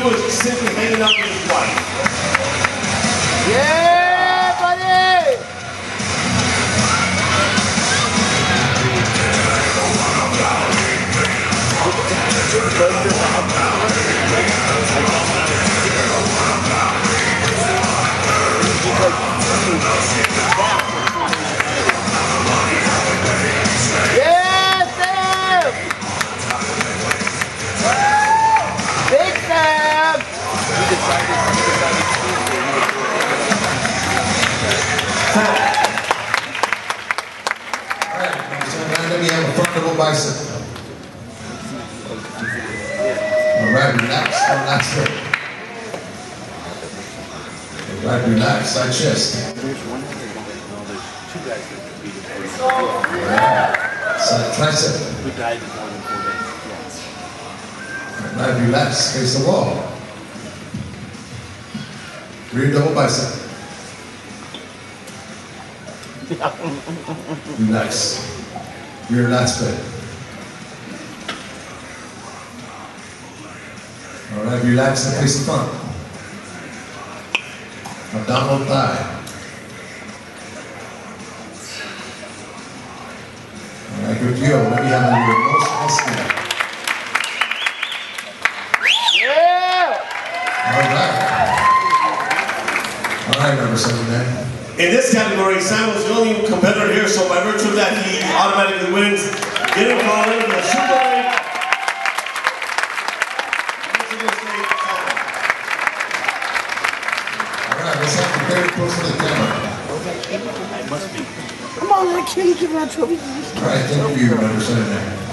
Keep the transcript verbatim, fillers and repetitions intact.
do is just simply hanging out with his wife. Yeah, buddy! Yeah, Sam! Big Sam! He decided, he decided Alright, let me have a front double bicep. Alright, relax, relax it. Alright, relax, side chest. Alright, side tricep. Who died in more than four days? Alright, relax, face the wall. Rear double bicep. Relax. Rear lat split. Alright, relax and face the front. Abdominal thigh. Alright, good deal. Let me have a little emotional snap. Yeah! Alright. Alright, number seven, man. In this category, Sam was the only competitor here, so by virtue of that, he automatically wins. Get him calling the Super League. Alright, let's have the very close to the camera. Must be. Come on, little kitty, give me a trophy. Alright, thank you, number seven, man.